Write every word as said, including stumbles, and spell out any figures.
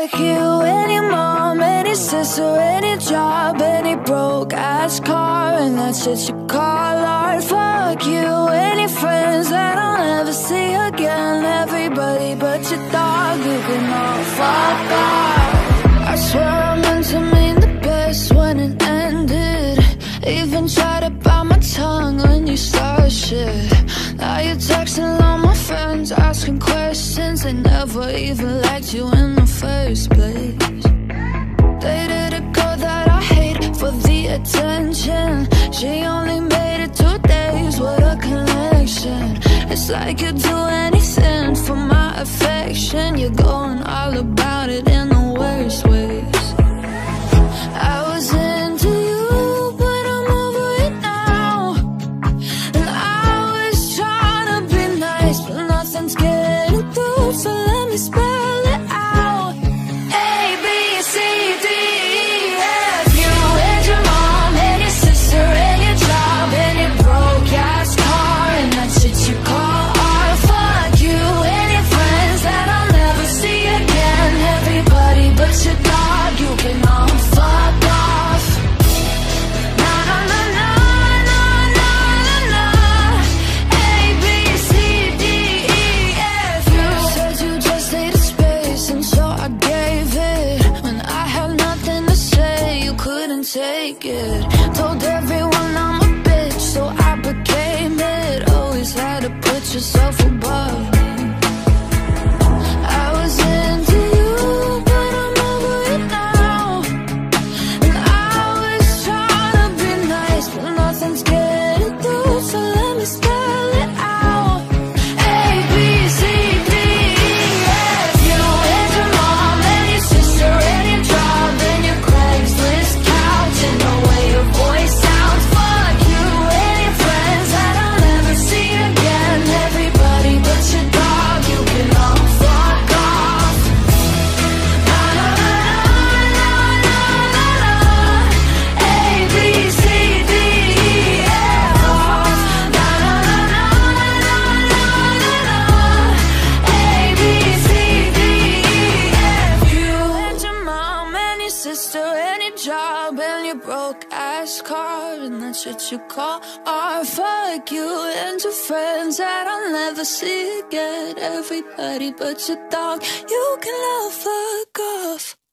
Fuck you and your mom and your sister and your job and your broke ass car and that shit you call art. Fuck you and your friends that I'll never see again. Everybody but your dog, you can all fuck off. I swear I meant to mean the best when it ended. Even tried to bite my tongue when you started shit. Now you're texting all my friends, asking questions. They never even liked you in the first place. Dated a girl that I hate for the attention. She only made it two days, what a connection. It's like you'd do anything for my affection. You're going all about it in the worst ways. I was into you, but I'm over it now. And I was trying to be nice, but nothing's getting through, so let me spell it out. A, B, C, D, E, F. You and your mom and your sister and your job and your broke ass car and that shit you call art. Fuck you and your friends that I'll never see again. Everybody but your dog, you can all fuck off. Na na na na na na na na. A, B, C, D, E, F. You said you just needed space, and so I gave it. When I had nothing to say, you couldn't take it. Told everyone I'm a bitch, so I became it. Always had to put yourself above me. I was into you, but I'm over it now. And I was trying to be nice, but nothing's getting through, so let me spell it out. A, B, C, D, E, F. You and your mom and your sister and your job and your Craigslist couch and the way your voice sounds. Fuck you and your friends that I'll never see again. Everybody but your dog, you can all fuck off. Na na na na na na na. A, B, C, D, E, F. Na na na na na na na na. A, B, C, D, E, F. You and your mom and your sister and your job and your broke ass car and that shit you call art. Fuck you and your friends that I'll never see again. Everybody but your dog, you can all fuck off.